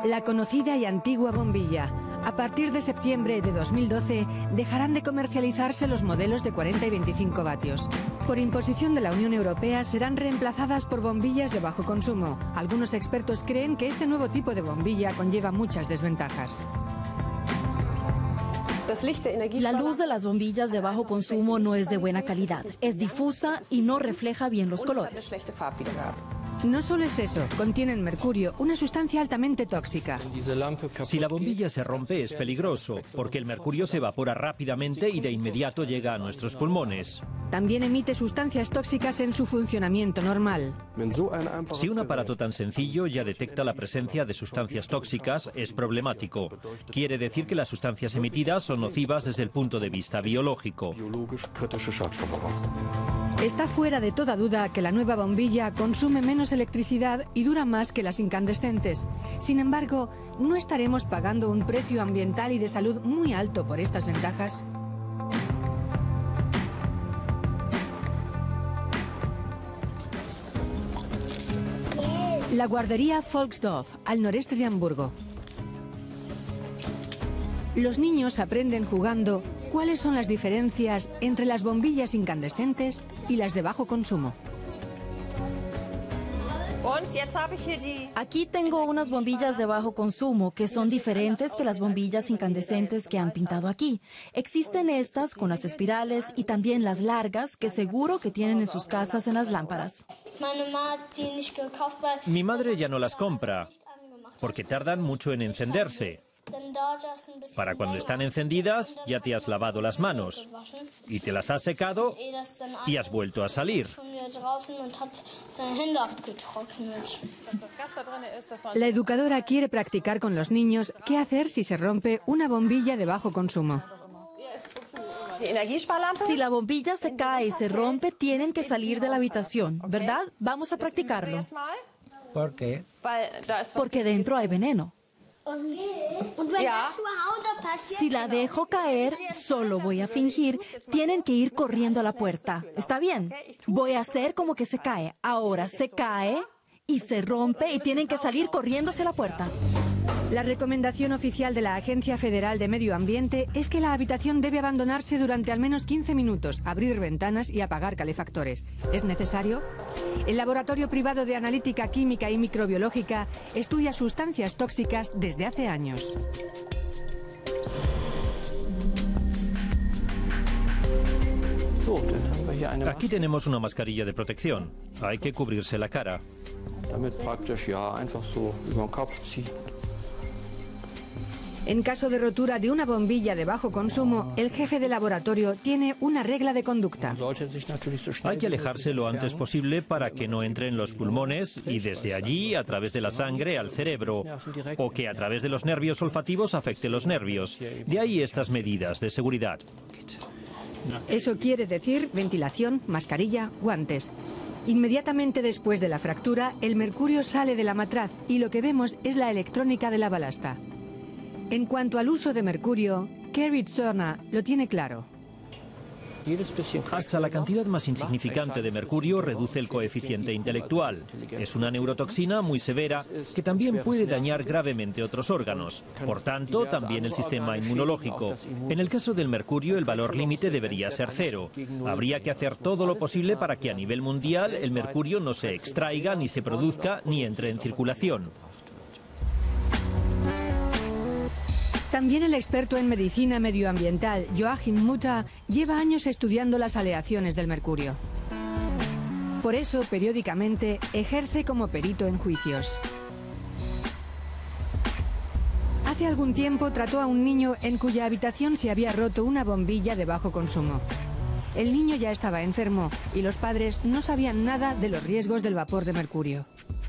La conocida y antigua bombilla. A partir de septiembre de 2012 dejarán de comercializarse los modelos de 40 y 25 vatios. Por imposición de la Unión Europea serán reemplazadas por bombillas de bajo consumo. Algunos expertos creen que este nuevo tipo de bombilla conlleva muchas desventajas. La luz de las bombillas de bajo consumo no es de buena calidad, es difusa y no refleja bien los colores. No solo es eso, contienen mercurio, una sustancia altamente tóxica. Si la bombilla se rompe es peligroso, porque el mercurio se evapora rápidamente y de inmediato llega a nuestros pulmones. También emite sustancias tóxicas en su funcionamiento normal. Si un aparato tan sencillo ya detecta la presencia de sustancias tóxicas, es problemático. Quiere decir que las sustancias emitidas son nocivas desde el punto de vista biológico. Está fuera de toda duda que la nueva bombilla consume menos electricidad y dura más que las incandescentes. Sin embargo, ¿no estaremos pagando un precio ambiental y de salud muy alto por estas ventajas? La guardería Volksdorf, al noreste de Hamburgo. Los niños aprenden jugando cuáles son las diferencias entre las bombillas incandescentes y las de bajo consumo. Aquí tengo unas bombillas de bajo consumo que son diferentes que las bombillas incandescentes que han pintado aquí. Existen estas con las espirales y también las largas que seguro que tienen en sus casas en las lámparas. Mi madre ya no las compra, porque tardan mucho en encenderse. Para cuando están encendidas ya te has lavado las manos y te las has secado y has vuelto a salir. La educadora quiere practicar con los niños qué hacer si se rompe una bombilla de bajo consumo. Si la bombilla se cae y se rompe, tienen que salir de la habitación, ¿verdad? Vamos a practicarlo. ¿Por qué? Porque dentro hay veneno. Si la dejo caer, solo voy a fingir. Tienen que ir corriendo a la puerta. ¿Está bien? Voy a hacer como que se cae. Ahora se cae y se rompe y tienen que salir corriendo hacia la puerta. La recomendación oficial de la Agencia Federal de Medio Ambiente es que la habitación debe abandonarse durante al menos 15 minutos, abrir ventanas y apagar calefactores. ¿Es necesario? El Laboratorio Privado de Analítica Química y Microbiológica estudia sustancias tóxicas desde hace años. Aquí tenemos una mascarilla de protección. Hay que cubrirse la cara. En caso de rotura de una bombilla de bajo consumo, el jefe de laboratorio tiene una regla de conducta. Hay que alejarse lo antes posible para que no entre en los pulmones y desde allí, a través de la sangre, al cerebro, o que a través de los nervios olfativos afecte los nervios. De ahí estas medidas de seguridad. Eso quiere decir ventilación, mascarilla, guantes. Inmediatamente después de la fractura, el mercurio sale de la matraz y lo que vemos es la electrónica de la balasta. En cuanto al uso de mercurio, Kerry Zorna lo tiene claro. Hasta la cantidad más insignificante de mercurio reduce el coeficiente intelectual. Es una neurotoxina muy severa que también puede dañar gravemente otros órganos. Por tanto, también el sistema inmunológico. En el caso del mercurio, el valor límite debería ser 0. Habría que hacer todo lo posible para que a nivel mundial el mercurio no se extraiga, ni se produzca, ni entre en circulación. También el experto en medicina medioambiental, Joachim Mutter, lleva años estudiando las aleaciones del mercurio. Por eso, periódicamente, ejerce como perito en juicios. Hace algún tiempo trató a un niño en cuya habitación se había roto una bombilla de bajo consumo. El niño ya estaba enfermo y los padres no sabían nada de los riesgos del vapor de mercurio.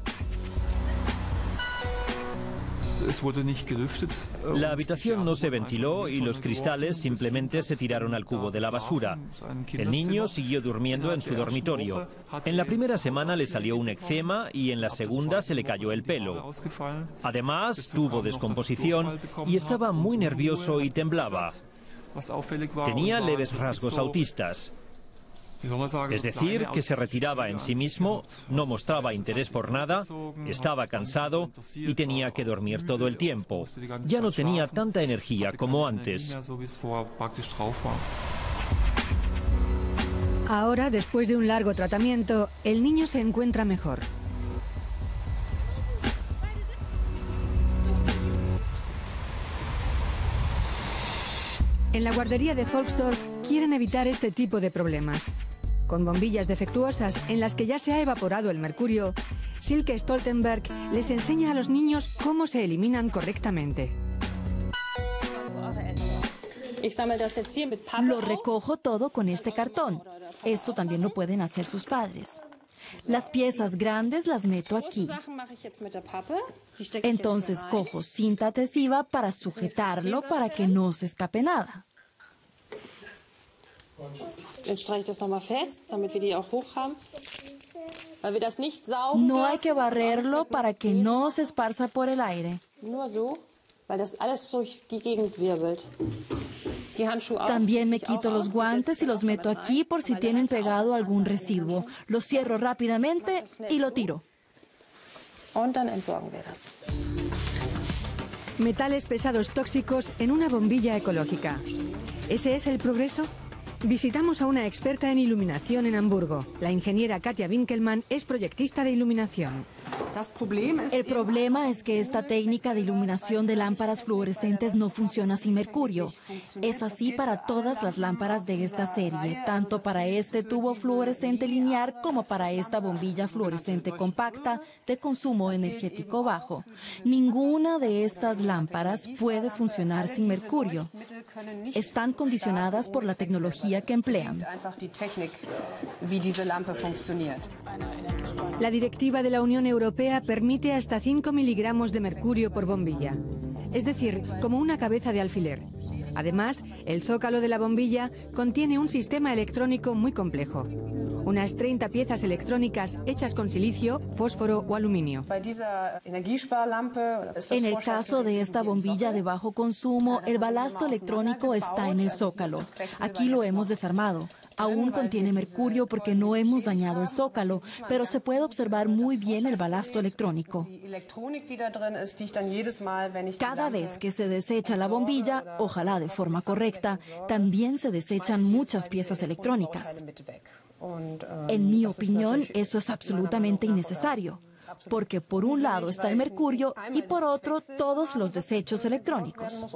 La habitación no se ventiló y los cristales simplemente se tiraron al cubo de la basura. El niño siguió durmiendo en su dormitorio. En la primera semana le salió un eczema y en la segunda se le cayó el pelo. Además, tuvo descomposición y estaba muy nervioso y temblaba. Tenía leves rasgos autistas. Es decir, que se retiraba en sí mismo, no mostraba interés por nada, estaba cansado y tenía que dormir todo el tiempo. Ya no tenía tanta energía como antes. Ahora, después de un largo tratamiento, el niño se encuentra mejor. En la guardería de Volksdorf quieren evitar este tipo de problemas. Con bombillas defectuosas en las que ya se ha evaporado el mercurio, Silke Stoltenberg les enseña a los niños cómo se eliminan correctamente. Lo recojo todo con este cartón. Esto también lo pueden hacer sus padres. Las piezas grandes las meto aquí. Entonces cojo cinta adhesiva para sujetarlo para que no se escape nada. No hay que barrerlo para que no se esparza por el aire. También me quito los guantes y los meto aquí por si tienen pegado algún residuo. Lo cierro rápidamente y lo tiro. Metales pesados tóxicos en una bombilla ecológica. ¿Ese es el progreso? Visitamos a una experta en iluminación en Hamburgo. La ingeniera Katja Winkelmann es proyectista de iluminación. El problema es que esta técnica de iluminación de lámparas fluorescentes no funciona sin mercurio. Es así para todas las lámparas de esta serie, tanto para este tubo fluorescente lineal como para esta bombilla fluorescente compacta de consumo energético bajo. Ninguna de estas lámparas puede funcionar sin mercurio. Están condicionadas por la tecnología que emplean. La directiva de la Unión Europea permite hasta 5 miligramos de mercurio por bombilla, es decir, como una cabeza de alfiler. Además, el zócalo de la bombilla contiene un sistema electrónico muy complejo. Unas 30 piezas electrónicas hechas con silicio, fósforo o aluminio. En el caso de esta bombilla de bajo consumo, el balasto electrónico está en el zócalo. Aquí lo hemos desarmado. Aún contiene mercurio porque no hemos dañado el zócalo, pero se puede observar muy bien el balasto electrónico. Cada vez que se desecha la bombilla, ojalá de forma correcta, también se desechan muchas piezas electrónicas. En mi opinión, eso es absolutamente innecesario, porque por un lado está el mercurio y por otro todos los desechos electrónicos.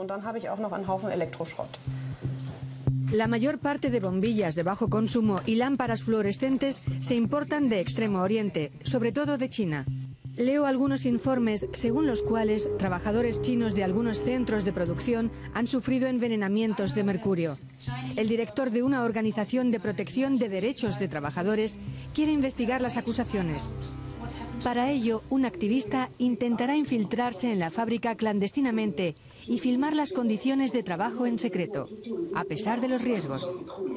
La mayor parte de bombillas de bajo consumo y lámparas fluorescentes se importan de Extremo Oriente, sobre todo de China. Leo algunos informes según los cuales trabajadores chinos de algunos centros de producción han sufrido envenenamientos de mercurio. El director de una organización de protección de derechos de trabajadores quiere investigar las acusaciones. Para ello, un activista intentará infiltrarse en la fábrica clandestinamente y filmar las condiciones de trabajo en secreto, a pesar de los riesgos.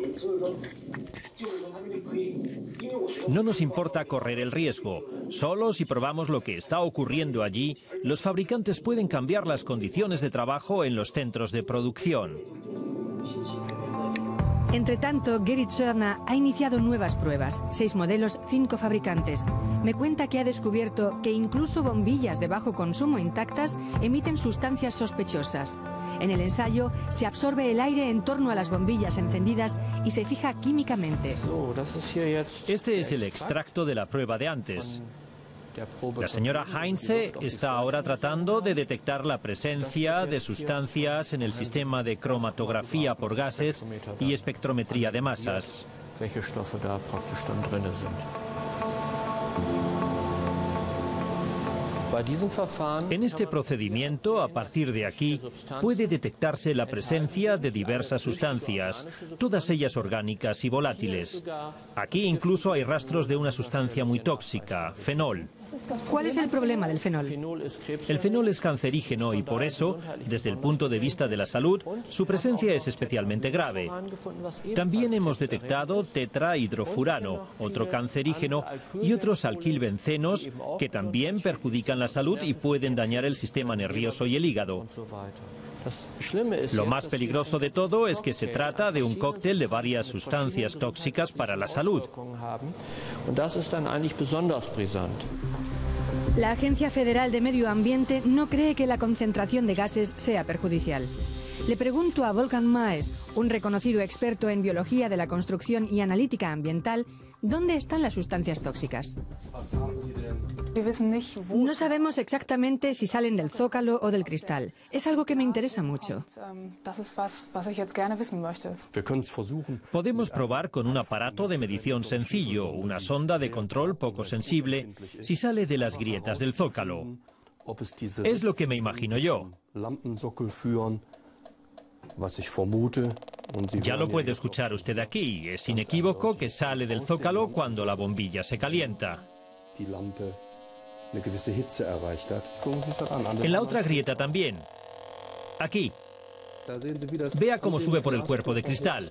No nos importa correr el riesgo. Solo si probamos lo que está ocurriendo allí, los fabricantes pueden cambiar las condiciones de trabajo en los centros de producción. Entre tanto, Gerrit Zörner ha iniciado nuevas pruebas, 6 modelos, 5 fabricantes. Me cuenta que ha descubierto que incluso bombillas de bajo consumo intactas emiten sustancias sospechosas. En el ensayo se absorbe el aire en torno a las bombillas encendidas y se fija químicamente. Este es el extracto de la prueba de antes. La señora Heinze está ahora tratando de detectar la presencia de sustancias en el sistema de cromatografía por gases y espectrometría de masas. En este procedimiento, a partir de aquí, puede detectarse la presencia de diversas sustancias, todas ellas orgánicas y volátiles. Aquí incluso hay rastros de una sustancia muy tóxica, fenol. ¿Cuál es el problema del fenol? El fenol es cancerígeno y por eso, desde el punto de vista de la salud, su presencia es especialmente grave. También hemos detectado tetrahidrofurano, otro cancerígeno, y otros alquilbencenos que también perjudican la salud y pueden dañar el sistema nervioso y el hígado. Lo más peligroso de todo es que se trata de un cóctel de varias sustancias tóxicas para la salud. La Agencia Federal de Medio Ambiente no cree que la concentración de gases sea perjudicial. Le pregunto a Wolfgang Maes, un reconocido experto en biología de la construcción y analítica ambiental, ¿dónde están las sustancias tóxicas? No sabemos exactamente si salen del zócalo o del cristal. Es algo que me interesa mucho. Podemos probar con un aparato de medición sencillo, una sonda de control poco sensible, si sale de las grietas del zócalo. Es lo que me imagino yo. Ya lo puede escuchar usted aquí. Es inequívoco que sale del zócalo cuando la bombilla se calienta. En la otra grieta también. Aquí. Vea cómo sube por el cuerpo de cristal.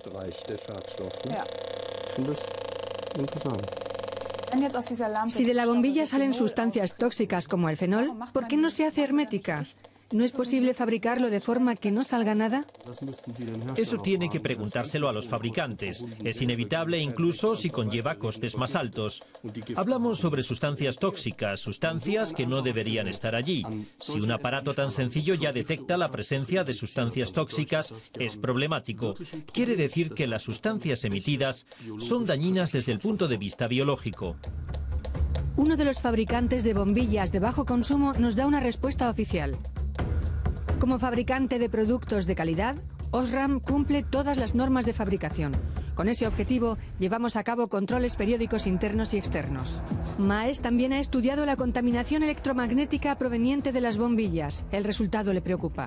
Si de la bombilla salen sustancias tóxicas como el fenol, ¿por qué no se hace hermética? ¿No es posible fabricarlo de forma que no salga nada? Eso tiene que preguntárselo a los fabricantes. Es inevitable incluso si conlleva costes más altos. Hablamos sobre sustancias tóxicas, sustancias que no deberían estar allí. Si un aparato tan sencillo ya detecta la presencia de sustancias tóxicas, es problemático. Quiere decir que las sustancias emitidas son dañinas desde el punto de vista biológico. Uno de los fabricantes de bombillas de bajo consumo nos da una respuesta oficial. Como fabricante de productos de calidad, Osram cumple todas las normas de fabricación. Con ese objetivo, llevamos a cabo controles periódicos internos y externos. Maes también ha estudiado la contaminación electromagnética proveniente de las bombillas. El resultado le preocupa.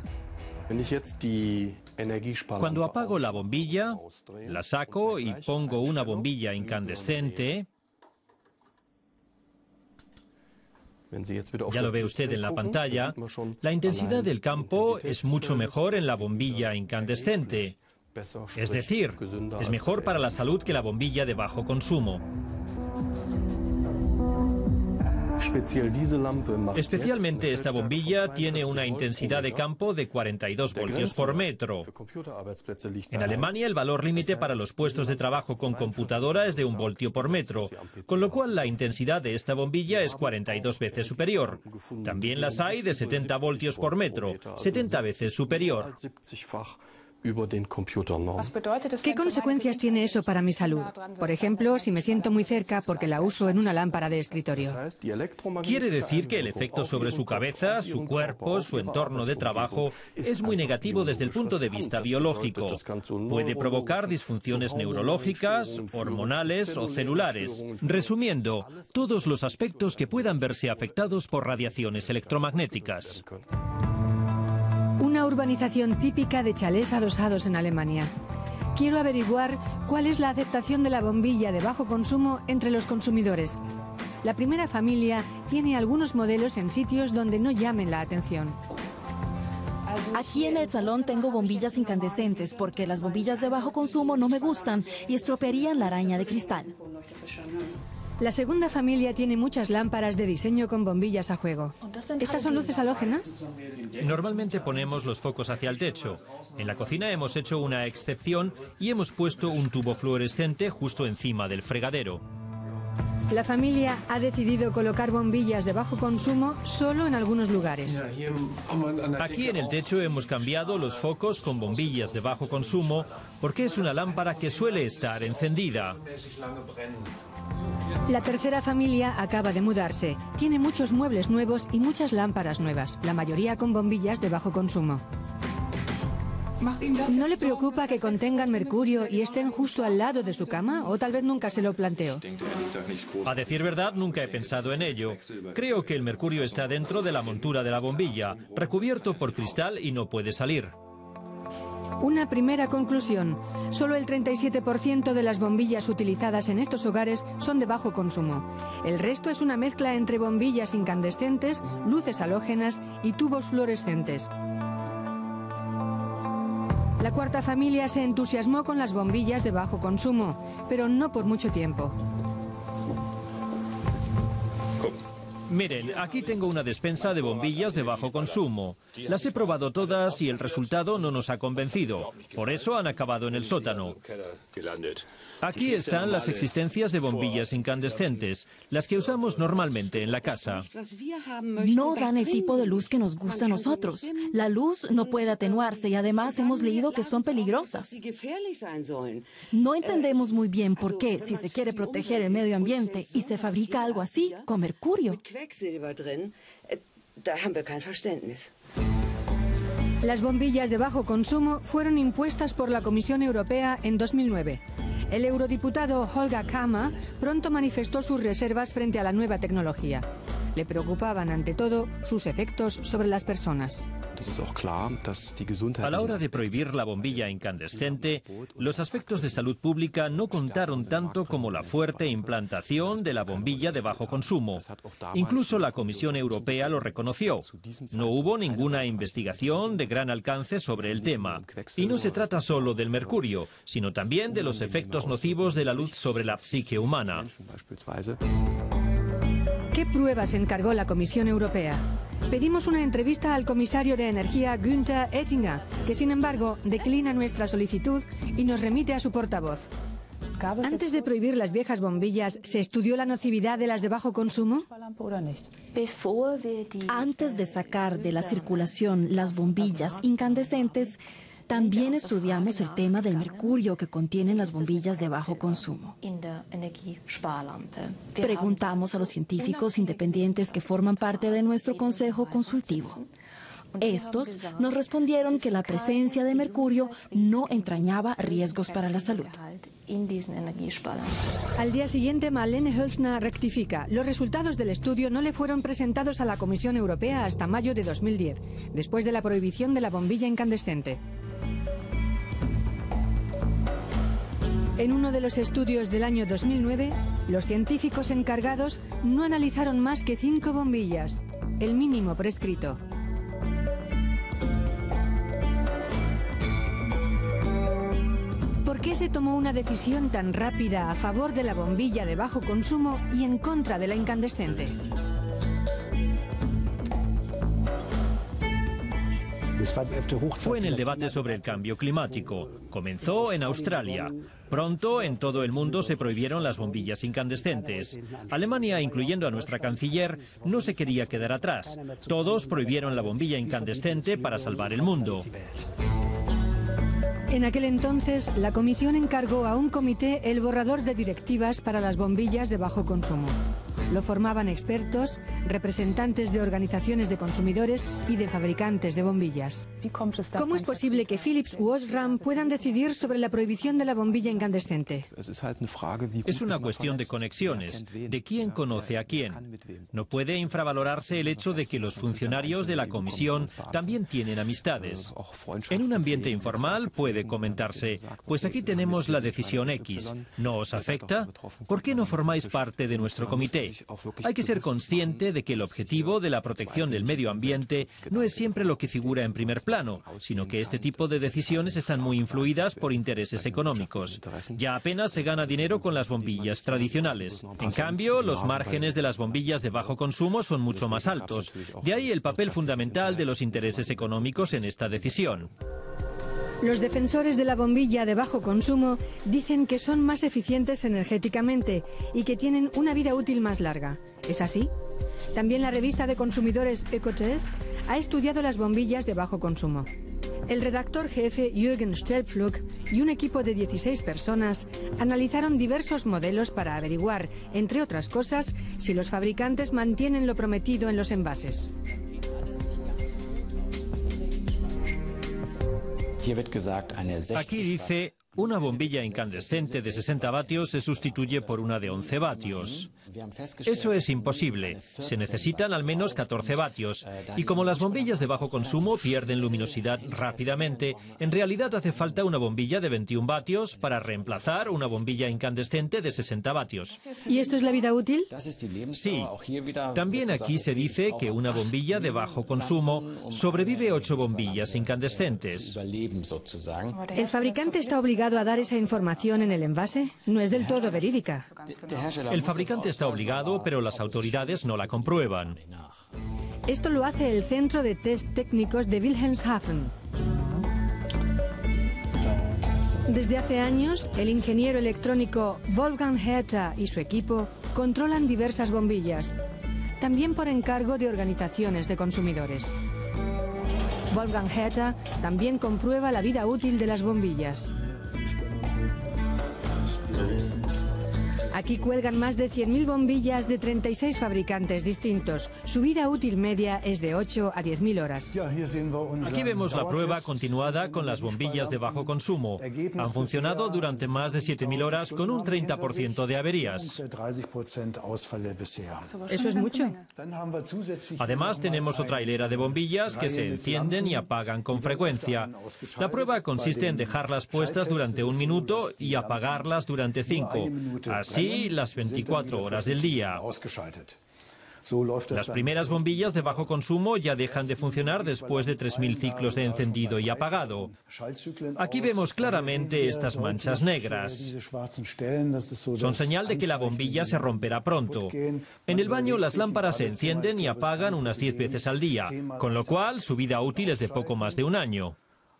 Cuando apago la bombilla, la saco y pongo una bombilla incandescente. Ya lo ve usted en la pantalla. La intensidad del campo es mucho mejor en la bombilla incandescente. Es decir, es mejor para la salud que la bombilla de bajo consumo. Especialmente esta bombilla tiene una intensidad de campo de 42 voltios por metro. En Alemania el valor límite para los puestos de trabajo con computadora es de 1 voltio por metro, con lo cual la intensidad de esta bombilla es 42 veces superior. También las hay de 70 voltios por metro, 70 veces superior. ¿Qué consecuencias tiene eso para mi salud? Por ejemplo, si me siento muy cerca porque la uso en una lámpara de escritorio. Quiere decir que el efecto sobre su cabeza, su cuerpo, su entorno de trabajo es muy negativo desde el punto de vista biológico. Puede provocar disfunciones neurológicas, hormonales o celulares. Resumiendo, todos los aspectos que puedan verse afectados por radiaciones electromagnéticas. Una urbanización típica de chalés adosados en Alemania. Quiero averiguar cuál es la aceptación de la bombilla de bajo consumo entre los consumidores. La primera familia tiene algunos modelos en sitios donde no llamen la atención. Aquí en el salón tengo bombillas incandescentes porque las bombillas de bajo consumo no me gustan y estropearían la araña de cristal. La segunda familia tiene muchas lámparas de diseño con bombillas a juego. ¿Estas son luces halógenas? Normalmente ponemos los focos hacia el techo. En la cocina hemos hecho una excepción y hemos puesto un tubo fluorescente justo encima del fregadero. La familia ha decidido colocar bombillas de bajo consumo solo en algunos lugares. Aquí en el techo hemos cambiado los focos con bombillas de bajo consumo porque es una lámpara que suele estar encendida. La tercera familia acaba de mudarse. Tiene muchos muebles nuevos y muchas lámparas nuevas, la mayoría con bombillas de bajo consumo. ¿No le preocupa que contengan mercurio y estén justo al lado de su cama? ¿O tal vez nunca se lo planteó? A decir verdad, nunca he pensado en ello. Creo que el mercurio está dentro de la montura de la bombilla, recubierto por cristal y no puede salir. Una primera conclusión. Solo el 37% de las bombillas utilizadas en estos hogares son de bajo consumo. El resto es una mezcla entre bombillas incandescentes, luces halógenas y tubos fluorescentes. La cuarta familia se entusiasmó con las bombillas de bajo consumo, pero no por mucho tiempo. Miren, aquí tengo una despensa de bombillas de bajo consumo. Las he probado todas y el resultado no nos ha convencido. Por eso han acabado en el sótano. Aquí están las existencias de bombillas incandescentes, las que usamos normalmente en la casa. No dan el tipo de luz que nos gusta a nosotros. La luz no puede atenuarse y además hemos leído que son peligrosas. No entendemos muy bien por qué, si se quiere proteger el medio ambiente y se fabrica algo así, con mercurio. Las bombillas de bajo consumo fueron impuestas por la Comisión Europea en 2009. El eurodiputado Holger Kammer pronto manifestó sus reservas frente a la nueva tecnología. Le preocupaban ante todo sus efectos sobre las personas. A la hora de prohibir la bombilla incandescente, los aspectos de salud pública no contaron tanto como la fuerte implantación de la bombilla de bajo consumo. Incluso la Comisión Europea lo reconoció. No hubo ninguna investigación de gran alcance sobre el tema. Y no se trata solo del mercurio, sino también de los efectos nocivos de la luz sobre la psique humana. ¿Qué pruebas encargó la Comisión Europea? Pedimos una entrevista al comisario de Energía Günther Oettinger, que sin embargo declina nuestra solicitud y nos remite a su portavoz. Antes de prohibir las viejas bombillas, ¿se estudió la nocividad de las de bajo consumo? Antes de sacar de la circulación las bombillas incandescentes, también estudiamos el tema del mercurio que contienen las bombillas de bajo consumo. Preguntamos a los científicos independientes que forman parte de nuestro consejo consultivo. Estos nos respondieron que la presencia de mercurio no entrañaba riesgos para la salud. Al día siguiente, Marlene Hölzner rectifica. Los resultados del estudio no le fueron presentados a la Comisión Europea hasta mayo de 2010, después de la prohibición de la bombilla incandescente. En uno de los estudios del año 2009, los científicos encargados no analizaron más que 5 bombillas, el mínimo prescrito. ¿Por qué se tomó una decisión tan rápida a favor de la bombilla de bajo consumo y en contra de la incandescente? Fue en el debate sobre el cambio climático. Comenzó en Australia. Pronto, en todo el mundo se prohibieron las bombillas incandescentes. Alemania, incluyendo a nuestra canciller, no se quería quedar atrás. Todos prohibieron la bombilla incandescente para salvar el mundo. En aquel entonces, la Comisión encargó a un comité el borrador de directivas para las bombillas de bajo consumo. Lo formaban expertos, representantes de organizaciones de consumidores y de fabricantes de bombillas. ¿Cómo es posible que Philips u Osram puedan decidir sobre la prohibición de la bombilla incandescente? Es una cuestión de conexiones, de quién conoce a quién. No puede infravalorarse el hecho de que los funcionarios de la Comisión también tienen amistades. En un ambiente informal puede comentarse, pues aquí tenemos la decisión X. ¿No os afecta? ¿Por qué no formáis parte de nuestro comité? Hay que ser consciente de que el objetivo de la protección del medio ambiente no es siempre lo que figura en primer plano, sino que este tipo de decisiones están muy influidas por intereses económicos. Ya apenas se gana dinero con las bombillas tradicionales. En cambio, los márgenes de las bombillas de bajo consumo son mucho más altos. De ahí el papel fundamental de los intereses económicos en esta decisión. Los defensores de la bombilla de bajo consumo dicen que son más eficientes energéticamente y que tienen una vida útil más larga. ¿Es así? También la revista de consumidores Ecotest ha estudiado las bombillas de bajo consumo. El redactor jefe Jürgen Stelpflug y un equipo de 16 personas analizaron diversos modelos para averiguar, entre otras cosas, si los fabricantes mantienen lo prometido en los envases. Aquí dice, una bombilla incandescente de 60 vatios se sustituye por una de 11 vatios. Eso es imposible. Se necesitan al menos 14 vatios. Y como las bombillas de bajo consumo pierden luminosidad rápidamente, en realidad hace falta una bombilla de 21 vatios para reemplazar una bombilla incandescente de 60 vatios. ¿Y esto es la vida útil? Sí. También aquí se dice que una bombilla de bajo consumo sobrevive 8 bombillas incandescentes. El fabricante está obligado llegado a dar esa información en el envase? No es del todo verídica. El fabricante está obligado, pero las autoridades no la comprueban. Esto lo hace el Centro de Test Técnicos de Wilhelmshaven. Desde hace años, el ingeniero electrónico Wolfgang Hertha y su equipo controlan diversas bombillas, también por encargo de organizaciones de consumidores. Wolfgang Hertha también comprueba la vida útil de las bombillas. Aquí cuelgan más de 100.000 bombillas de 36 fabricantes distintos. Su vida útil media es de 8 a 10.000 horas. Aquí vemos la prueba continuada con las bombillas de bajo consumo. Han funcionado durante más de 7.000 horas con un 30% de averías. Eso es mucho. Además, tenemos otra hilera de bombillas que se encienden y apagan con frecuencia. La prueba consiste en dejarlas puestas durante 1 minuto y apagarlas durante 5. Así, las 24 horas del día. Las primeras bombillas de bajo consumo ya dejan de funcionar después de 3.000 ciclos de encendido y apagado. Aquí vemos claramente estas manchas negras. Son señal de que la bombilla se romperá pronto. En el baño las lámparas se encienden y apagan unas 10 veces al día, con lo cual su vida útil es de poco más de 1 año.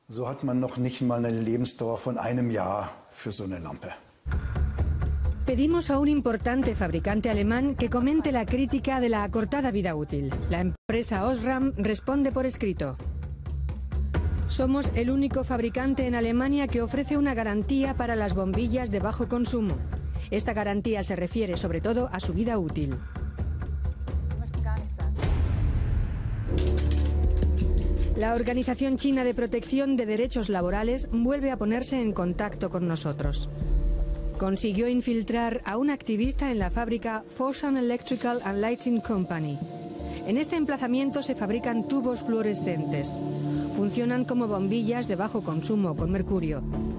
Pedimos a un importante fabricante alemán que comente la crítica de la acortada vida útil. La empresa Osram responde por escrito. Somos el único fabricante en Alemania que ofrece una garantía para las bombillas de bajo consumo. Esta garantía se refiere sobre todo a su vida útil. La Organización China de Protección de Derechos Laborales vuelve a ponerse en contacto con nosotros. Consiguió infiltrar a un activista en la fábrica Foshan Electrical and Lighting Company. En este emplazamiento se fabrican tubos fluorescentes. Funcionan como bombillas de bajo consumo con mercurio.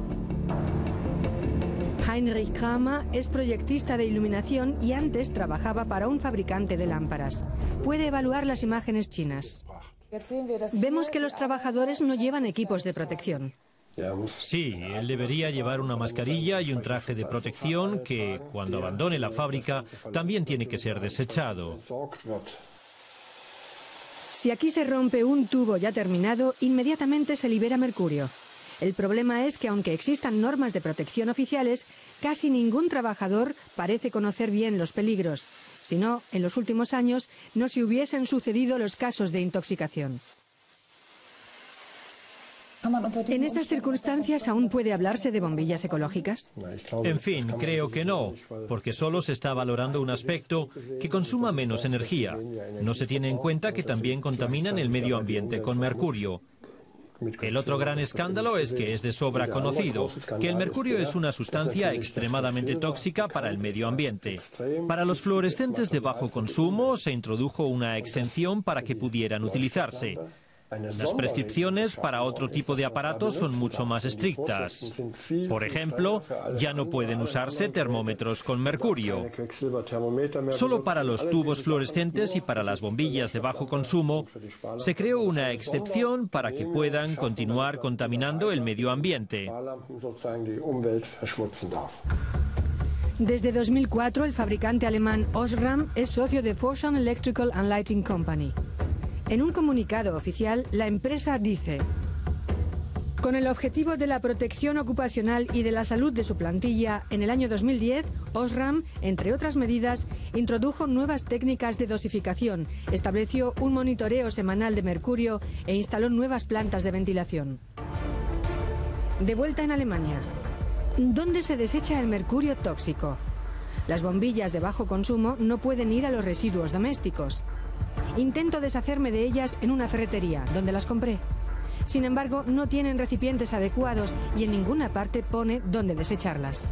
Heinrich Kramer es proyectista de iluminación y antes trabajaba para un fabricante de lámparas. Puede evaluar las imágenes chinas. Vemos que los trabajadores no llevan equipos de protección. Sí, él debería llevar una mascarilla y un traje de protección que, cuando abandone la fábrica, también tiene que ser desechado. Si aquí se rompe un tubo ya terminado, inmediatamente se libera mercurio. El problema es que, aunque existan normas de protección oficiales, casi ningún trabajador parece conocer bien los peligros. Si no, en los últimos años no se hubiesen sucedido los casos de intoxicación. ¿En estas circunstancias aún puede hablarse de bombillas ecológicas? En fin, creo que no, porque solo se está valorando un aspecto que consuma menos energía. No se tiene en cuenta que también contaminan el medio ambiente con mercurio. El otro gran escándalo es que es de sobra conocido que el mercurio es una sustancia extremadamente tóxica para el medio ambiente. Para los fluorescentes de bajo consumo se introdujo una exención para que pudieran utilizarse. Las prescripciones para otro tipo de aparatos son mucho más estrictas. Por ejemplo, ya no pueden usarse termómetros con mercurio. Solo para los tubos fluorescentes y para las bombillas de bajo consumo se creó una excepción para que puedan continuar contaminando el medio ambiente. Desde 2004, el fabricante alemán Osram es socio de Foshan Electrical and Lighting Company. En un comunicado oficial, la empresa dice: con el objetivo de la protección ocupacional y de la salud de su plantilla, en el año 2010, Osram, entre otras medidas, introdujo nuevas técnicas de dosificación, estableció un monitoreo semanal de mercurio e instaló nuevas plantas de ventilación. De vuelta en Alemania, ¿dónde se desecha el mercurio tóxico? Las bombillas de bajo consumo no pueden ir a los residuos domésticos. Intento deshacerme de ellas en una ferretería, donde las compré. Sin embargo, no tienen recipientes adecuados y en ninguna parte pone dónde desecharlas.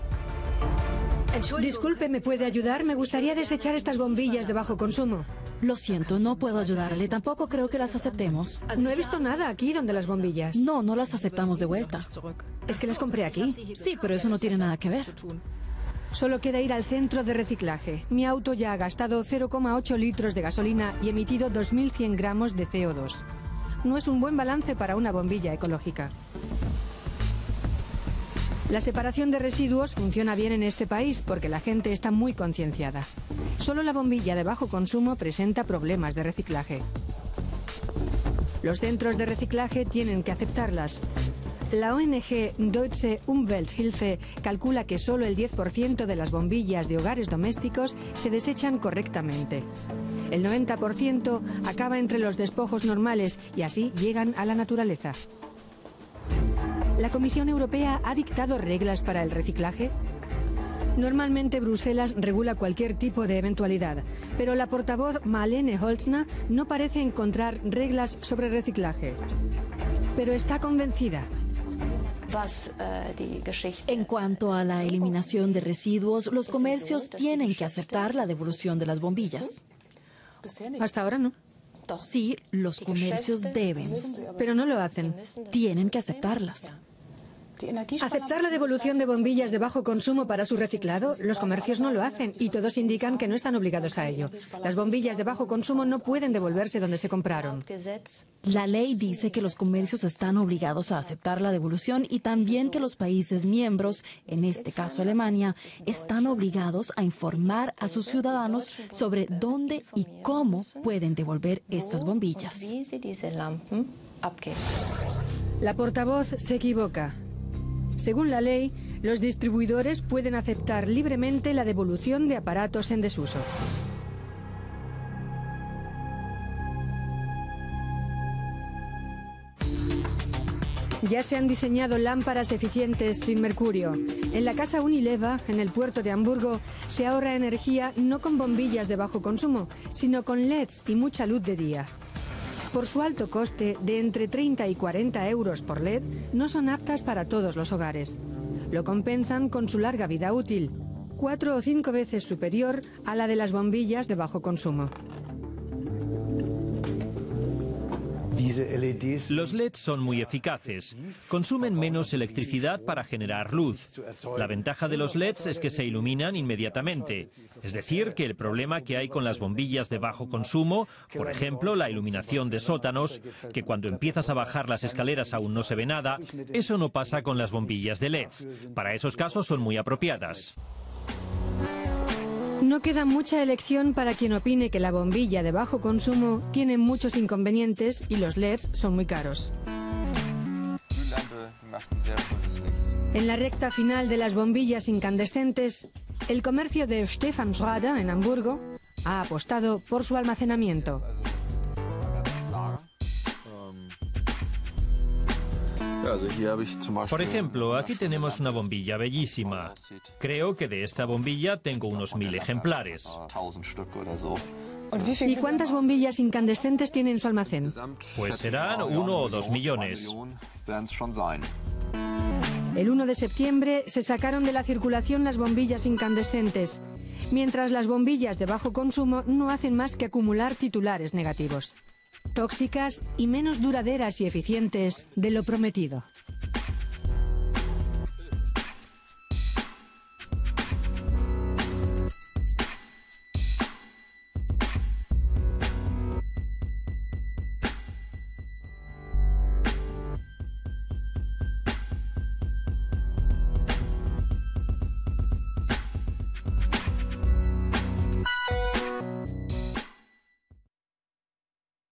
Disculpe, ¿me puede ayudar? Me gustaría desechar estas bombillas de bajo consumo. Lo siento, no puedo ayudarle. Tampoco creo que las aceptemos. No he visto nada aquí donde las bombillas. No, no las aceptamos de vuelta. Es que las compré aquí. Sí, pero eso no tiene nada que ver. Solo queda ir al centro de reciclaje. Mi auto ya ha gastado 0,8 litros de gasolina y emitido 2.100 gramos de CO2. No es un buen balance para una bombilla ecológica. La separación de residuos funciona bien en este país porque la gente está muy concienciada. Solo la bombilla de bajo consumo presenta problemas de reciclaje. Los centros de reciclaje tienen que aceptarlas. La ONG Deutsche Umwelthilfe calcula que solo el 10% de las bombillas de hogares domésticos se desechan correctamente. El 90% acaba entre los despojos normales y así llegan a la naturaleza. ¿La Comisión Europea ha dictado reglas para el reciclaje? Normalmente Bruselas regula cualquier tipo de eventualidad, pero la portavoz Marlene Holzner no parece encontrar reglas sobre reciclaje. Pero está convencida. En cuanto a la eliminación de residuos, los comercios tienen que aceptar la devolución de las bombillas. Hasta ahora no. Sí, los comercios deben, Pero no lo hacen. tienen que aceptarlas. ¿Aceptar la devolución de bombillas de bajo consumo para su reciclado? Los comercios no lo hacen y todos indican que no están obligados a ello. Las bombillas de bajo consumo no pueden devolverse donde se compraron. La ley dice que los comercios están obligados a aceptar la devolución y también que los países miembros, en este caso Alemania, están obligados a informar a sus ciudadanos sobre dónde y cómo pueden devolver estas bombillas. La portavoz se equivoca. Según la ley, los distribuidores pueden aceptar libremente la devolución de aparatos en desuso. Ya se han diseñado lámparas eficientes sin mercurio. En la casa Unilever, en el puerto de Hamburgo, se ahorra energía no con bombillas de bajo consumo, sino con LEDs y mucha luz de día. Por su alto coste, de entre 30 y 40 euros por LED, no son aptas para todos los hogares. Lo compensan con su larga vida útil, 4 o 5 veces superior a la de las bombillas de bajo consumo. Los LEDs son muy eficaces. Consumen menos electricidad para generar luz. La ventaja de los LEDs es que se iluminan inmediatamente. Es decir, que el problema que hay con las bombillas de bajo consumo, por ejemplo, la iluminación de sótanos, que cuando empiezas a bajar las escaleras aún no se ve nada, eso no pasa con las bombillas de LEDs. Para esos casos son muy apropiadas. No queda mucha elección para quien opine que la bombilla de bajo consumo tiene muchos inconvenientes y los LEDs son muy caros. En la recta final de las bombillas incandescentes, el comercio de Stephansrade, en Hamburgo, ha apostado por su almacenamiento. Por ejemplo, aquí tenemos una bombilla bellísima. Creo que de esta bombilla tengo unos 1000 ejemplares. ¿Y cuántas bombillas incandescentes tiene en su almacén? Pues serán 1 o 2 millones. El 1 de septiembre se sacaron de la circulación las bombillas incandescentes, mientras las bombillas de bajo consumo no hacen más que acumular titulares negativos. Tóxicas y menos duraderas y eficientes de lo prometido.